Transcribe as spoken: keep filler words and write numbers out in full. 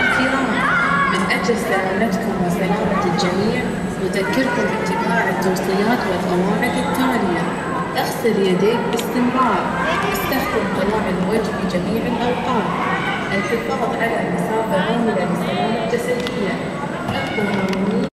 أخيرا من أجل سلامتكم وسلامة الجميع نذكركم باتباع التوصيات والقواعد التالية: اغسل يديك باستمرار، استخدم قلاع الوجه في جميع الأوقات، الحفاظ على مسافة آمنة للسلامة الجسدية، اقضوا